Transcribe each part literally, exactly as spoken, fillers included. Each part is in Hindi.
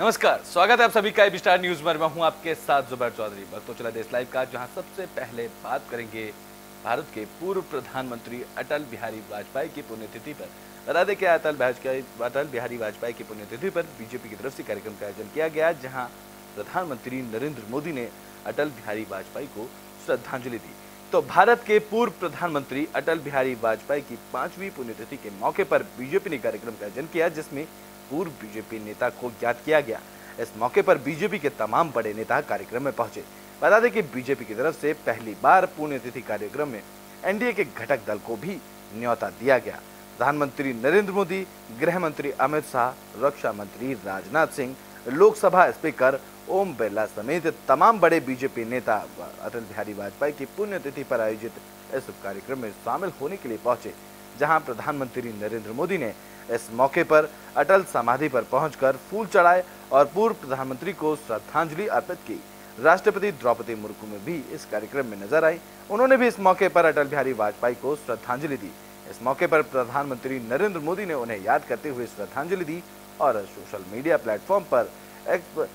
नमस्कार, स्वागत है आप सभी का एबी स्टार न्यूज में। मैं हूं आपके साथ जुबैर चौधरी। वक्त तो चला देश लाइव का, जहां सबसे पहले बात करेंगे भारत के पूर्व प्रधानमंत्री अटल बिहारी वाजपेयी की पुण्यतिथि पर। बता दें कि अटल अटल बिहारी वाजपेयी की पुण्यतिथि पर बीजेपी की तरफ से कार्यक्रम का आयोजन किया गया, जहां प्रधानमंत्री नरेंद्र मोदी ने अटल बिहारी वाजपेयी को श्रद्धांजलि दी। तो भारत के पूर्व प्रधानमंत्री अटल बिहारी वाजपेयी की पांचवी पुण्यतिथि के मौके पर बीजेपी ने कार्यक्रम का आयोजन किया, जिसमें पूर्व बीजेपी नेता को याद किया गया। इस मौके पर बीजेपी के तमाम बड़े नेता कार्यक्रम में पहुंचे। बता दें कि बीजेपी की तरफ से पहली बार पुण्यतिथि कार्यक्रम में एनडीए के घटक दल को भी न्योता दिया गया। प्रधानमंत्री नरेंद्र मोदी, गृह मंत्री अमित शाह, रक्षा मंत्री राजनाथ सिंह, लोकसभा स्पीकर ओम बिरला समेत तमाम बड़े बीजेपी नेता अटल बिहारी वाजपेयी की पुण्यतिथि पर आयोजित इस कार्यक्रम में शामिल होने के लिए पहुंचे, जहां प्रधानमंत्री नरेंद्र मोदी ने इस मौके पर अटल समाधि पर पहुंचकर फूल चढ़ाए और पूर्व प्रधानमंत्री को श्रद्धांजलि अर्पित की। राष्ट्रपति द्रौपदी मुर्मू में भी इस कार्यक्रम में नजर आई। उन्होंने भी इस मौके पर अटल बिहारी वाजपेयी को श्रद्धांजलि दी। इस मौके पर प्रधानमंत्री नरेंद्र मोदी ने उन्हें याद करते हुए श्रद्धांजलि दी और सोशल मीडिया प्लेटफॉर्म पर एक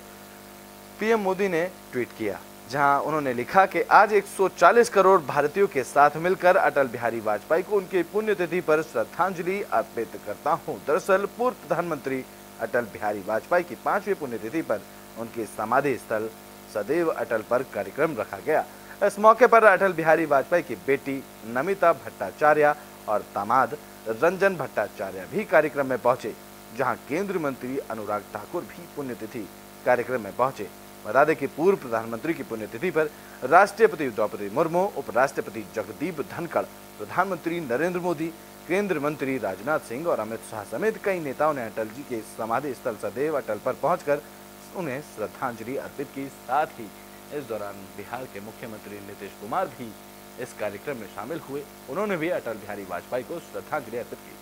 पीएम मोदी ने ट्वीट किया, जहां उन्होंने लिखा कि आज एक सौ चालीस करोड़ भारतीयों के साथ मिलकर अटल बिहारी वाजपेयी को उनकी पुण्यतिथि पर श्रद्धांजलि अर्पित करता हूं। दरअसल पूर्व प्रधानमंत्री अटल बिहारी वाजपेयी की पांचवी पुण्यतिथि पर उनके समाधि स्थल सदैव अटल पर कार्यक्रम रखा गया। इस मौके पर अटल बिहारी वाजपेयी की बेटी नमिता भट्टाचार्य और दामाद रंजन भट्टाचार्य भी कार्यक्रम में पहुंचे, जहां केंद्रीय मंत्री अनुराग ठाकुर भी पुण्यतिथि कार्यक्रम में पहुंचे। बता दें कि पूर्व प्रधानमंत्री की पुण्यतिथि पर राष्ट्रपति द्रौपदी मुर्मू, उपराष्ट्रपति जगदीप धनखड़, प्रधानमंत्री नरेंद्र मोदी, केंद्रीय मंत्री राजनाथ सिंह और अमित शाह समेत कई नेताओं ने अटल जी के समाधि स्थल सदैव अटल पर पहुंचकर उन्हें श्रद्धांजलि अर्पित की। साथ ही इस दौरान बिहार के मुख्यमंत्री नीतीश कुमार भी इस कार्यक्रम में शामिल हुए। उन्होंने भी अटल बिहारी वाजपेयी को श्रद्धांजलि अर्पित की।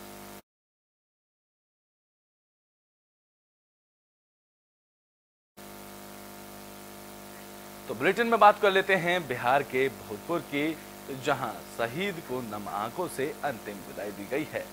तो बुलेटिन में बात कर लेते हैं बिहार के भोजपुर की, जहां शहीद को नम आंखों से अंतिम विदाई दी गई है।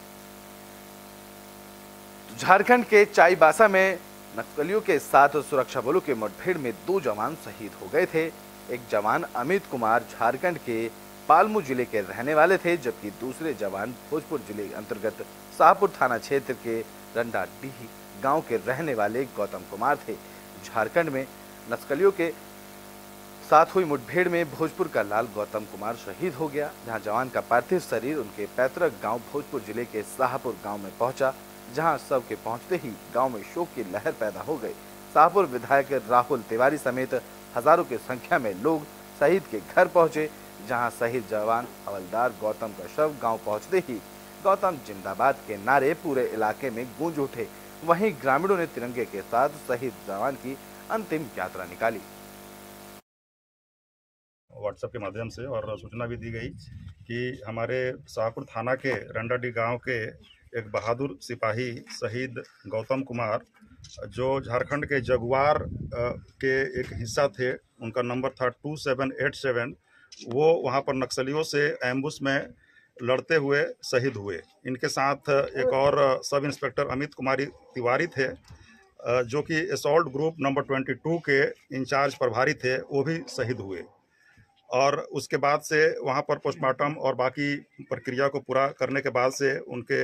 झारखंड के चाईबासा में नक्सलियों के साथ सुरक्षा बलों के मुठभेड़ में दो जवान शहीद हो गए थे। एक जवान अमित कुमार झारखंड के पालमू जिले के रहने वाले थे, जबकि दूसरे जवान भोजपुर जिले अंतर्गत शाहपुर थाना क्षेत्र के रंडाडीह गांव के रहने वाले गौतम कुमार थे। झारखंड में नक्सलियों के साथ हुई मुठभेड़ में भोजपुर का लाल गौतम कुमार शहीद हो गया, जहां जवान का पार्थिव शरीर उनके पैतृक गांव भोजपुर जिले के शाहपुर गांव में पहुंचा, जहां शव के पहुंचते ही गांव में शोक की लहर पैदा हो गई। शाहपुर विधायक राहुल तिवारी समेत हजारों की संख्या में लोग शहीद के घर पहुंचे, जहां शहीद जवान हवलदार गौतम का शव गाँव पहुँचते ही गौतम जिंदाबाद के नारे पूरे इलाके में गूंज उठे। वहीं ग्रामीणों ने तिरंगे के साथ शहीद जवान की अंतिम यात्रा निकाली। व्हाट्सएप के माध्यम से और सूचना भी दी गई कि हमारे शाहपुर थाना के रंडाडी गांव के एक बहादुर सिपाही शहीद गौतम कुमार, जो झारखंड के जगुआर के एक हिस्सा थे, उनका नंबर था टू सेवन एट सेवन, वो वहां पर नक्सलियों से एम्बुश में लड़ते हुए शहीद हुए। इनके साथ एक और सब इंस्पेक्टर अमित कुमारी तिवारी थे, जो कि असॉल्ट ग्रुप नंबर बाईस के इंचार्ज प्रभारी थे, वो भी शहीद हुए। और उसके बाद से वहाँ पर पोस्टमार्टम और बाकी प्रक्रिया को पूरा करने के बाद से उनके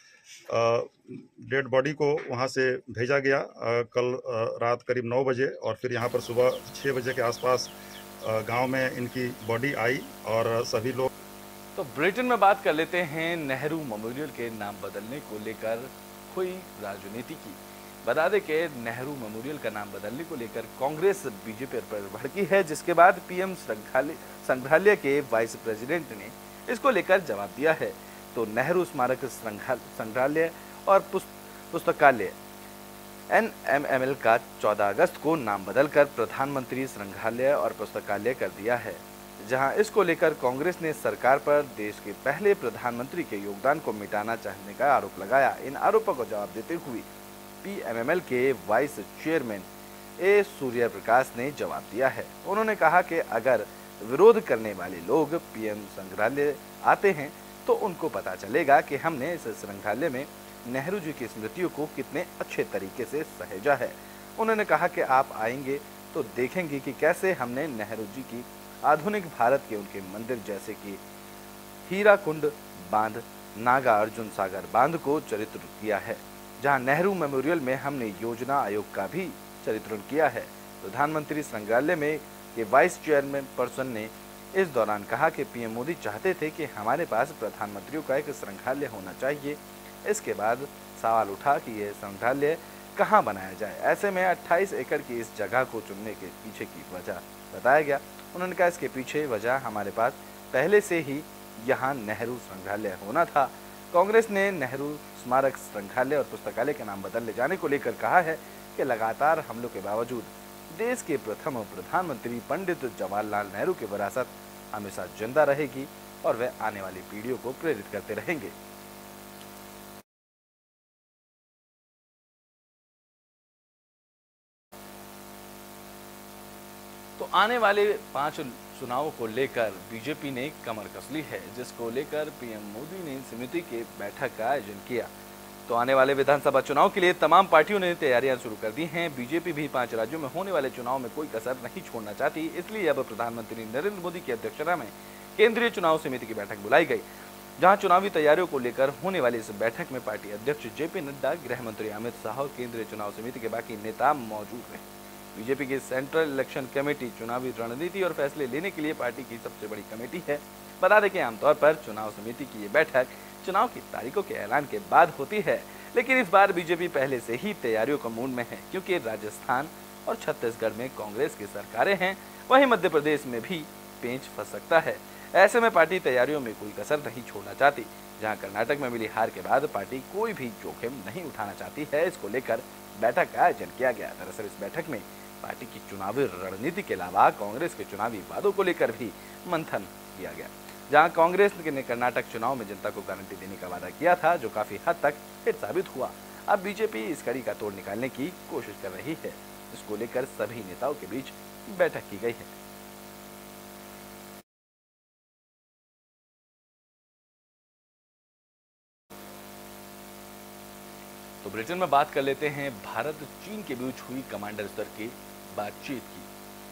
डेड बॉडी को वहाँ से भेजा गया आ, कल आ, रात करीब नौ बजे, और फिर यहाँ पर सुबह छः बजे के आसपास गांव में इनकी बॉडी आई और सभी लोग। तो बुलेटिन में बात कर लेते हैं नेहरू मेमोरियल के नाम बदलने को लेकर हुई राजनीति की। बता दें कि नेहरू मेमोरियल का नाम बदलने को लेकर कांग्रेस बीजेपी पर भड़की है, जिसके बाद पीएम संग्रहालय के वाइस प्रेसिडेंट ने इसको लेकर जवाब दिया है। तो नेहरू स्मारक संग्रहालय और पुस्तकालय एन एम एम एल का चौदह अगस्त को नाम बदलकर प्रधानमंत्री संग्रहालय और पुस्तकालय कर दिया है, जहां इसको लेकर कांग्रेस ने सरकार पर देश के पहले प्रधानमंत्री के योगदान को मिटाना चाहने का आरोप लगाया। इन आरोपों को जवाब देते हुए पी एम एम एल के vice chairman A Surya Prakash ने जवाब दिया है। उन्होंने कहा कि अगर विरोध करने वाले लोग पीएम संग्रहालय आते हैं तो उनको पता चलेगा कि हमने इस संग्रहालय में नेहरू जी की स्मृतियों को कितने अच्छे तरीके से सहेजा है। उन्होंने कहा कि आप आएंगे तो देखेंगे कि कैसे हमने नेहरू जी की आधुनिक भारत के उनके मंदिर जैसे कि हीराकुंड बांध, नागा अर्जुन सागर बांध को चरित्र किया है। जहां नेहरू मेमोरियल में हमने योजना आयोग का भी चरित्रण किया है। प्रधानमंत्री संग्रहालय में के वाइस चेयरमैन पर्सन ने इस दौरान कहा कि पीएम मोदी चाहते थे कि हमारे पास प्रधानमंत्रियों का एक संग्रहालय होना चाहिए। इसके बाद सवाल उठा कि यह संग्रहालय कहां बनाया जाए। ऐसे में अट्ठाईस एकड़ की इस जगह को चुनने के पीछे की वजह बताया गया। उन्होंने कहा इसके पीछे वजह हमारे पास पहले से ही यहाँ नेहरू संग्रहालय होना था। कांग्रेस ने नेहरू स्मारक संग्रहालय और पुस्तकालय के नाम बदलने जाने को लेकर कहा है कि लगातार हमलों के बावजूद देश के प्रथम प्रधानमंत्री पंडित जवाहरलाल नेहरू की विरासत हमेशा जिंदा रहेगी और वे आने वाली पीढ़ियों को प्रेरित करते रहेंगे। तो आने वाले पांच चुनावों को लेकर बीजेपी ने कमर कस ली है, जिसको लेकर पीएम मोदी ने समिति की बैठक का आयोजन किया। तो आने वाले विधानसभा चुनाव के लिए तमाम पार्टियों ने तैयारियां शुरू कर दी हैं। बीजेपी भी पांच राज्यों में होने वाले चुनाव में कोई कसर नहीं छोड़ना चाहती, इसलिए अब प्रधानमंत्री नरेंद्र मोदी की अध्यक्षता में केंद्रीय चुनाव समिति की बैठक बुलाई गई, जहां चुनावी तैयारियों को लेकर होने वाली इस बैठक में पार्टी अध्यक्ष जेपी नड्डा, गृह मंत्री अमित शाह और केंद्रीय चुनाव समिति के बाकी नेता मौजूद रहे। बीजेपी की सेंट्रल इलेक्शन कमेटी चुनावी रणनीति और फैसले लेने के लिए पार्टी की सबसे बड़ी कमेटी है। बता दें कि आमतौर पर चुनाव समिति की ये बैठक चुनाव की तारीखों के ऐलान के बाद होती है, लेकिन इस बार बीजेपी पहले से ही तैयारियों का मूड में है, क्योंकि राजस्थान और छत्तीसगढ़ में कांग्रेस की सरकारें हैं, वहीं मध्य प्रदेश में भी पेंच फंस सकता है। ऐसे में पार्टी तैयारियों में कोई कसर नहीं छोड़ना चाहती। जहां कर्नाटक में मिली हार के बाद पार्टी कोई भी जोखिम नहीं उठाना चाहती है, इसको लेकर बैठक का आयोजन किया गया। दरअसल इस बैठक में पार्टी की चुनावी रणनीति के अलावा कांग्रेस के चुनावी वादों को लेकर भी मंथन किया गया। जहां कांग्रेस ने कर्नाटक चुनाव में जनता को गारंटी देने का वादा किया था, जो काफी हद तक हिट साबित हुआ। अब बीजेपी इस कड़ी का तोड़ निकालने की कोशिश कर रही है। इसको लेकर सभी नेताओं के बीच बैठक की गई है। तो ब्रिटेन में बात कर लेते हैं भारत चीन के बीच हुई कमांडर स्तर की बातचीत की।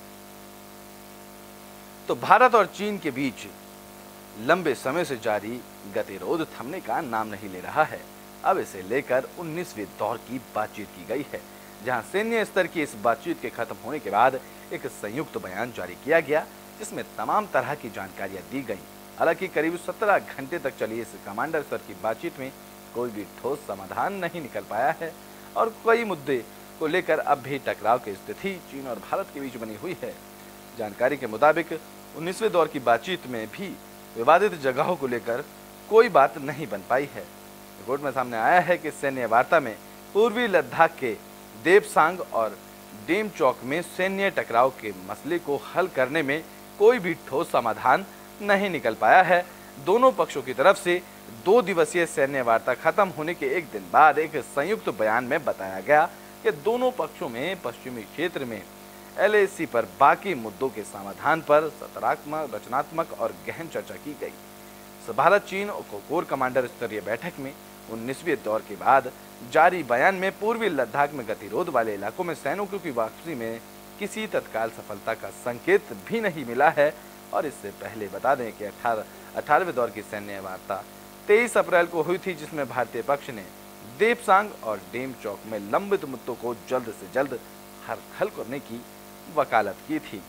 तो भारत और चीन के बीच लंबे समय से जारी गतिरोध थमने का नाम नहीं ले रहा है। अब इसे लेकर उन्नीसवें दौर की बातचीत की गई है, जहां सैन्य स्तर की इस बातचीत के खत्म होने के बाद एक संयुक्त बयान जारी किया गया, जिसमें तमाम तरह की जानकारियां दी गई। हालांकि करीब सत्रह घंटे तक चली इस कमांडर स्तर की बातचीत में कोई भी ठोस समाधान नहीं निकल पाया है और कई मुद्दे को लेकर अब भी टकराव की स्थिति चीन और भारत के बीच बनी हुई है। जानकारी के मुताबिक उन्नीसवें दौर की बातचीत में भी विवादित जगहों को लेकर कोई बात नहीं बन पाई है। रिपोर्ट में सामने आया है कि सैन्य वार्ता में पूर्वी लद्दाख के देपसांग और डेमचौक में सैन्य टकराव के मसले को हल करने में कोई भी ठोस समाधान नहीं निकल पाया है। दोनों पक्षों की तरफ से दो दिवसीय सैन्य वार्ता खत्म होने के एक दिन बाद एक संयुक्त बयान में बताया गया कि दोनों पक्षों में पश्चिमी क्षेत्र में एल ए सी पर बाकी मुद्दों के समाधान पर सकारात्मक, रचनात्मक और गहन चर्चा की गई। भारत चीन कोर कमांडर स्तरीय बैठक में उन्नीसवें दौर के बाद जारी बयान में पूर्वी लद्दाख में गतिरोध वाले इलाकों में सैनिकों की वापसी में किसी तत्काल सफलता का संकेत भी नहीं मिला है। और इससे पहले बता दें कि अठारह अठारहवें दौर की सैन्य वार्ता तेईस अप्रैल को हुई थी, जिसमें भारतीय पक्ष ने देपसांग और डेमचौक में लंबित मुद्दों को जल्द से जल्द हल करने की वकालत की थी।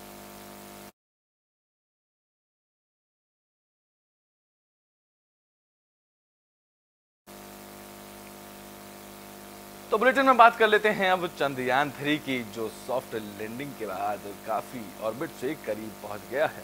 तो बुलेटिन में बात कर लेते हैं अब चंद्रयान थ्री की, जो सॉफ्ट लैंडिंग के बाद काफी ऑर्बिट से करीब पहुंच गया है।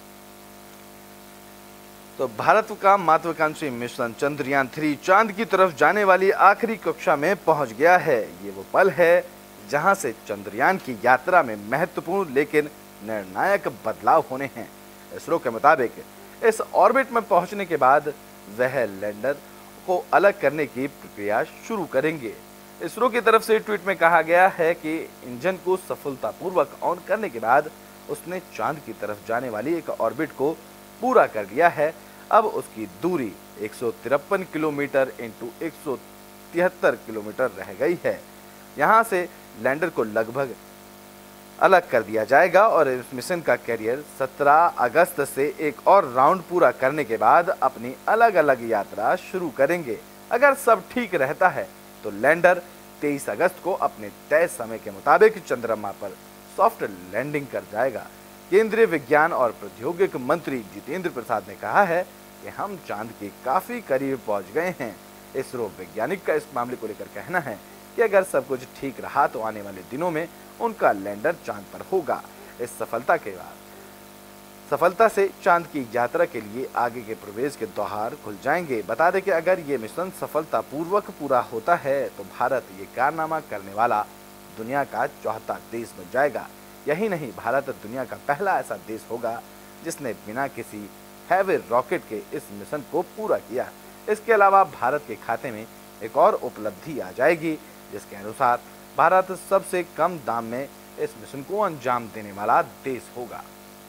तो भारत का महत्वाकांक्षी मिशन चंद्रयान थ्री चांद की तरफ जाने वाली आखिरी कक्षा में पहुंच गया है। ये वो पल है जहां से चंद्रयान की यात्रा में महत्वपूर्ण लेकिन निर्णायक बदलाव होने हैं। इसरो के मुताबिक इस ऑर्बिट में पहुंचने के बाद वह लैंडर को अलग करने की प्रक्रिया शुरू करेंगे। इसरो की तरफ से ट्वीट में कहा गया है कि इंजन को सफलतापूर्वक ऑन करने के बाद उसने चांद की तरफ जाने वाली एक ऑर्बिट को पूरा कर लिया है। अब उसकी दूरी एक सौ तिरपन किलोमीटर इंटू एक सौ तिहत्तर किलोमीटर रह गई है। यहाँ से लैंडर को लगभग अलग कर दिया जाएगा और इस मिशन का कैरियर सत्रह अगस्त से एक और राउंड पूरा करने के बाद अपनी अलग अलग यात्रा शुरू करेंगे। अगर सब ठीक रहता है तो लैंडर तेईस अगस्त को अपने तय समय के मुताबिक चंद्रमा पर सॉफ्ट लैंडिंग कर जाएगा। केंद्रीय विज्ञान और प्रौद्योगिकी मंत्री जितेंद्र प्रसाद ने कहा है कि हम चांद के काफी करीब पहुंच गए हैं। इसरो वैज्ञानिक का इस मामले को लेकर कहना है कि अगर सब कुछ ठीक रहा तो आने वाले दिनों में उनका लैंडर चांद पर होगा। इस सफलता के बाद सफलता से चांद की यात्रा के लिए आगे के प्रवेश के द्वार खुल जाएंगे। बता दें कि अगर ये मिशन सफलतापूर्वक पूरा होता है तो भारत ये कारनामा करने वाला दुनिया का चौथा देश बन जाएगा। यही नहीं, भारत दुनिया का पहला ऐसा देश होगा जिसने बिना किसी हैवी रॉकेट के इस मिशन को पूरा किया। इसके अलावा भारत के खाते में एक और उपलब्धि आ जाएगी, जिसके अनुसार भारत सबसे कम दाम में इस मिशन को अंजाम देने वाला देश होगा।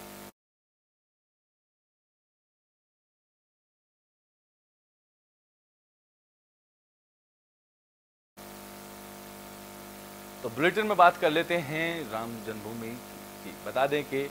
तो बुलेटिन में बात कर लेते हैं राम जन्मभूमि की। बता दें कि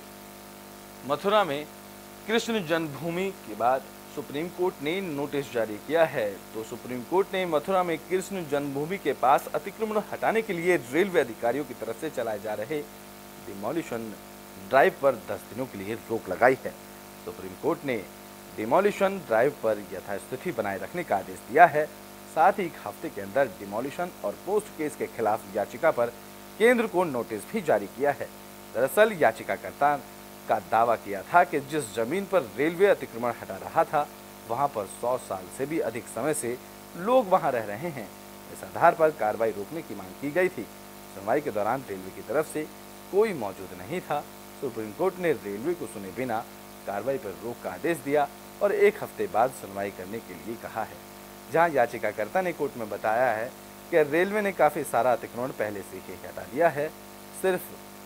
मथुरा में कृष्ण जन्मभूमि के बाद सुप्रीम कोर्ट ने नोटिस जारी किया है। तो सुप्रीम कोर्ट ने मथुरा में कृष्ण जन्मभूमि के पास अतिक्रमण हटाने के लिए रेलवे अधिकारियों की तरफ से चलाए जा रहे डिमोलिशन ड्राइव पर दस दिनों के लिए रोक लगाई है। सुप्रीम कोर्ट ने डिमोलिशन ड्राइव पर यथास्थिति बनाए रखने का आदेश दिया है। साथ ही एक हफ्ते के अंदर डिमोलिशन और पोस्ट केस के खिलाफ याचिका पर केंद्र को नोटिस भी जारी किया है। दरअसल याचिकाकर्ता का दावा किया था कि जिस जमीन पर रेलवे अतिक्रमण हटा रहा था वहां पर सौ साल से भी अधिक समय से लोग वहां रह रहे हैं। इस आधार पर कार्रवाई रोकने की मांग की गई थी। सुनवाई के दौरान रेलवे की तरफ से कोई मौजूद नहीं था। सुप्रीम कोर्ट ने रेलवे को सुने बिना कार्रवाई पर रोक का आदेश दिया और एक हफ्ते बाद सुनवाई करने के लिए कहा है। जहां याचिकाकर्ता ने कोर्ट में बताया है कि रेलवे ने काफी सारा अतिक्रमण पहले से ही हटा दिया है, सिर्फ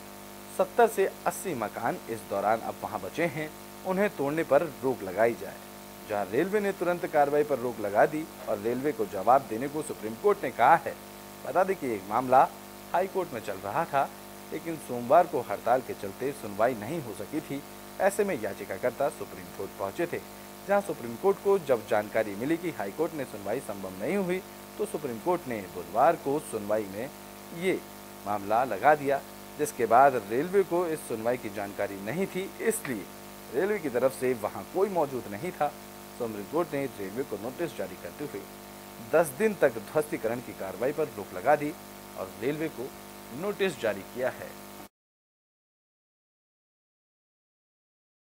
सत्तर से अस्सी मकान इस दौरान अब वहां बचे हैं, उन्हें तोड़ने पर रोक लगाई जाए। जहां रेलवे ने तुरंत कार्रवाई पर रोक लगा दी और रेलवे को जवाब देने को सुप्रीम कोर्ट ने कहा है। बता दें कि एक मामला हाई कोर्ट में चल रहा था, लेकिन सोमवार को हड़ताल के चलते सुनवाई नहीं हो सकी थी। ऐसे में याचिकाकर्ता सुप्रीम कोर्ट पहुंचे थे, जहां सुप्रीम कोर्ट को जब जानकारी मिली कि हाई कोर्ट ने सुनवाई संभव नहीं हुई तो सुप्रीम कोर्ट ने बुधवार को सुनवाई में ये मामला लगा दिया, जिसके बाद रेलवे को इस सुनवाई की जानकारी नहीं थी, इसलिए रेलवे की तरफ से वहां कोई मौजूद नहीं था। सुप्रीम कोर्ट ने रेलवे को नोटिस जारी करते हुए दस दिन तक ध्वस्तीकरण की कार्रवाई पर रोक लगा दी और रेलवे को नोटिस जारी किया है।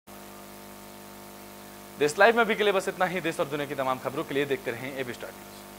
देश लाइव में अभी के लिए बस इतना ही। देश और दुनिया की तमाम खबरों के लिए देखते रहें एबी स्टार न्यूज।